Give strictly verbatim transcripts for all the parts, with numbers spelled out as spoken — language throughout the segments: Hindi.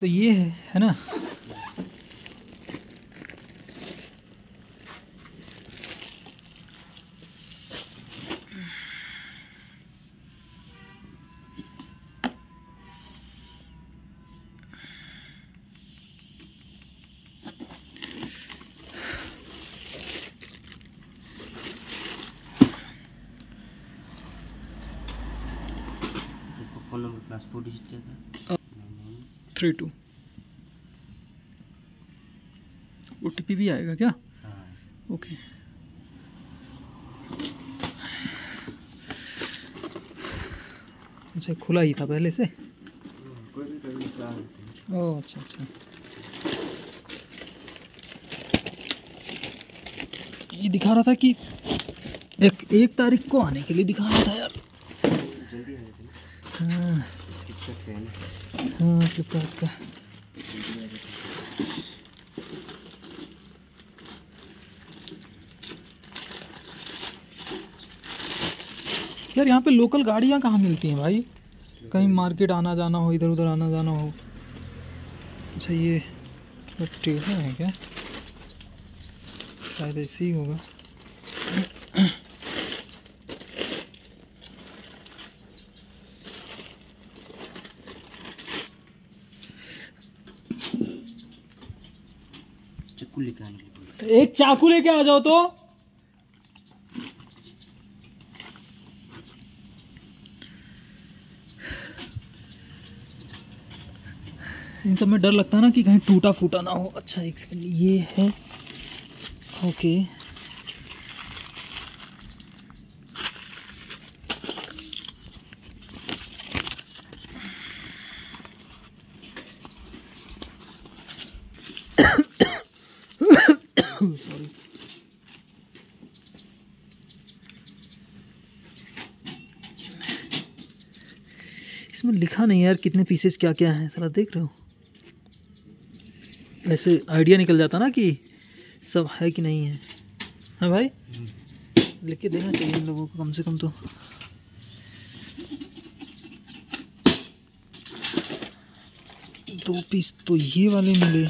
तो ये है है ना। फोन नंबर पासपोर्ट डिजिट था three two. O T P भी आएगा क्या? हाँ। ओके। अच्छा खुला ही था पहले से। कोई भी कभी साल ओह अच्छा अच्छा। ये दिखा रहा था कि एक एक तारीख को आने के लिए दिखा रहा था यार। जल्दी आए थे। हाँ टिकट है ना। हाँ फ्लिपकार्ट का। यार यहाँ पे लोकल गाड़ियाँ कहाँ मिलती हैं भाई? कहीं मार्केट आना जाना हो, इधर उधर आना जाना हो। अच्छा ये टेढ़ा है क्या? शायद ऐसे ही होगा। चाकू लेके आने के लिए। एक चाकू लेके आ जाओ तो। इन सब में डर लगता है ना कि कहीं टूटा फूटा ना हो। अच्छा एक सेकंड, ये है ओके। सॉरी। इसमें लिखा नहीं यार कितने पीसेस क्या क्या है, साला देख रहे हो? ऐसे आइडिया निकल जाता ना कि सब है कि नहीं है। हाँ भाई लिख के देना चाहिए इन लोगों को कम से कम तो। दो पीस तो ये वाले मिले।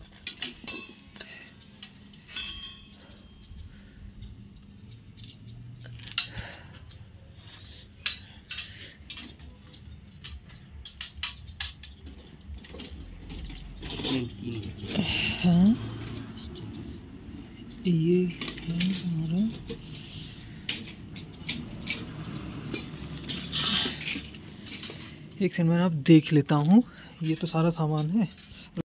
हाँ ये है हमारा। एक सेकंड में आप देख लेता हूँ। ये तो सारा सामान है।